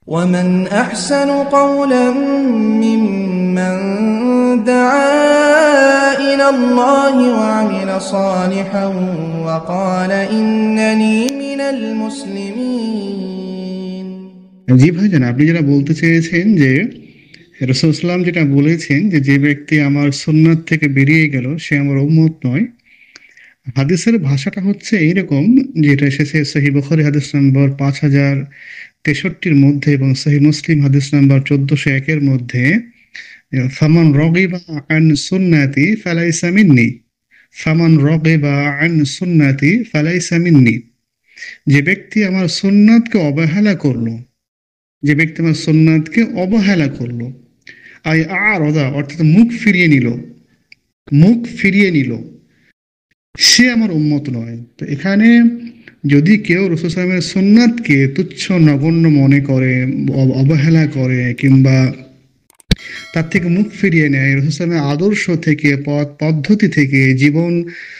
ومن أحسن قولا ممن دعا إلى الله وعمل صالحا وقال إنني من المسلمين। জি ভাইজান, আপনি যেটা বলতে চেয়েছেন যে রাসূল সাল্লাল্লাহু যেটা বলেছেন যে ব্যক্তি আমার সুন্নাত থেকে বেরিয়ে গেল সে আমার উম্মত নয়। হাদিসের ভাষাটা হচ্ছে এইরকম, যেটা এসেছে সহিহ বুখারী হাদিস নম্বর 5063 মধ্যে এবং সহিহ মুসলিম হাদিস নম্বর 1401 এর মধ্যে, ফামান রাগিবা আন সুন্নাতি ফালাইসা মিন্নি, ফামান রাগিবা আন সুন্নাতি ফালাইসা মিন্নি। যে ব্যক্তি আমার সুন্নাতকে অবহেলা করলো, যে ব্যক্তি আমার সুন্নাতকে অবহেলা করলো, আই আরাদা অর্থাৎ মুখ ফিরিয়ে নিল, মুখ ফিরিয়ে নিল, সে আমার উম্মত নয়। তো এখানে যদি কেউ রাসূল সাল্লাল্লাহু আলাইহি ওয়াসাল্লামের সুন্নাতকে তুচ্ছ নগণ্য মনে করে, অবহেলা করে, কিংবা তার থেকে মুখ ফিরিয়ে নেয়, রাসূল সাল্লাল্লাহু আলাইহি ওয়াসাল্লামের আদর্শ থেকে, পদ্ধতি থেকে, জীবন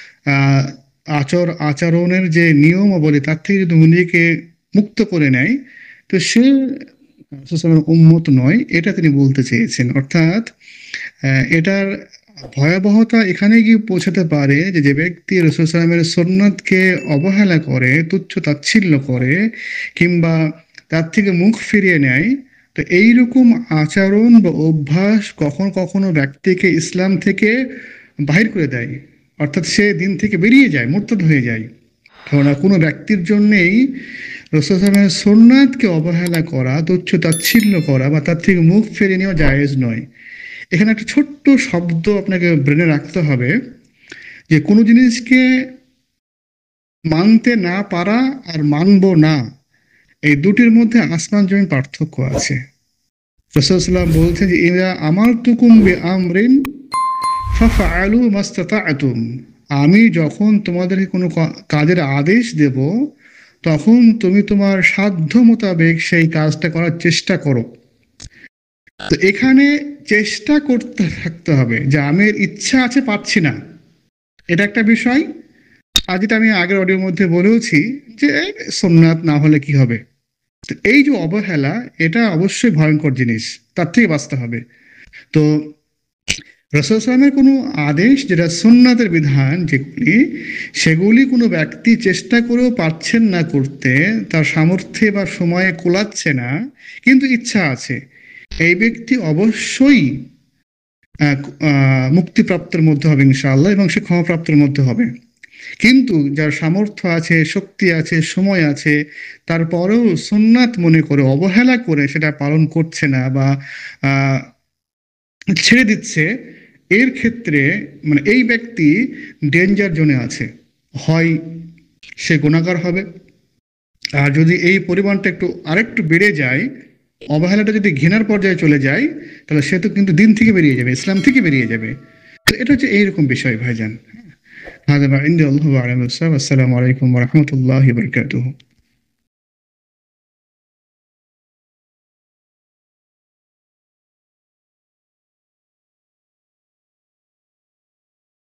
আচরণের যে নিয়মাবলী তার থেকে যদি নিজেকে মুক্ত করে নেয়, তো সে রাসূল সাল্লাল্লাহু আলাইহি ওয়াসাল্লামের উম্মত নয়, এটা তিনি বলতে চেয়েছেন। অর্থাৎ এটার ভয়াবহতা এখানে গিয়ে পৌঁছাতে পারে যে যে ব্যক্তি রাসূল সাল্লাল্লাহু আলাইহি ওয়াসাল্লামের সুন্নাতকে অবহেলা করে, তুচ্ছ তাচ্ছিল্য করে, কিংবা তার থেকে মুখ ফিরিয়ে নেয়, তো এইরকম আচরণ বা অভ্যাস কখনো কখনো ব্যক্তিকে ইসলাম থেকে বাহির করে দেয়, অর্থাৎ সে দিন থেকে বেরিয়ে যায়, মুরতাদ হয়ে যায়। কেননা কোনো ব্যক্তির জন্যেই রাসূল সাল্লাল্লাহু আলাইহি ওয়াসাল্লামের সুন্নাতকে অবহেলা করা, তুচ্ছ তাচ্ছিল্য করা বা তার থেকে মুখ ফিরিয়ে নেওয়া জায়েজ নয়। এখানে একটা ছোট্ট শব্দ আপনাকে ব্রেনে রাখতে হবে, যে কোনো জিনিসকে মানতে না পারা আর মানব না, এই দুটির মধ্যে আসমান জমিন পার্থক্য আছে। রাসূল সাল্লাল্লাহু আলাইহি ওয়াসাল্লাম বলছেন যে ইযা আমারতুকুম বিআমরিন ফাফআলু মাস্তাতা'তুম, আমি যখন তোমাদেরকে কোনো কাজের আদেশ দেব তখন তুমি তোমার সাধ্য মোতাবেক সেই কাজটা করার চেষ্টা করো। তো এখানে চেষ্টা করতে থাকতে হবে, যে আমি ইচ্ছা আছে পাচ্ছি না, এটা একটা বিষয়। আর যেটা আমি আগের অডিওর মধ্যে বলেওছি যে সুন্নাত না হলে কি হবে। তো এই যে অবহেলা, এটা অবশ্যই ভয়ঙ্কর জিনিস, তার থেকে বাঁচতে হবে। তো রাসূল সাল্লাল্লাহু কোনো আদেশ, যেটা সুন্নাতের বিধান যেগুলি, সেগুলি কোনো ব্যক্তি চেষ্টা করেও পারছেন না করতে, তার সামর্থ্যে বা সময়ে কোলাচ্ছে না, কিন্তু ইচ্ছা আছে, এই ব্যক্তি অবশ্যই মুক্তিপ্রাপ্তের মধ্যে হবে ইনশাআল্লাহ, এবং সে ক্ষমাপ্রাপ্তের মধ্যে হবে। কিন্তু যার সামর্থ্য আছে, শক্তি আছে, সময় আছে, তারপরেও সুন্নাত মনে করে অবহেলা করে সেটা পালন করছে না বা ছেড়ে দিচ্ছে, এর ক্ষেত্রে মানে এই ব্যক্তি ডেঞ্জার জোনে আছে। হয় সে গুনাহগার হবে, আর যদি এই পরিমাণটা আরেকটু বেড়ে যায়, অবহেলাটা যদি ঘৃণার পর্যায়ে চলে যায়, তাহলে সে তো কিন্তু দিন থেকে বেরিয়ে যাবে, ইসলাম থেকে বেরিয়ে যাবে। তো এটা হচ্ছে এইরকম বিষয় ভাইজান। هذا ما عندي، الله أعلم. السلام عليكم ورحمة الله وبركاته.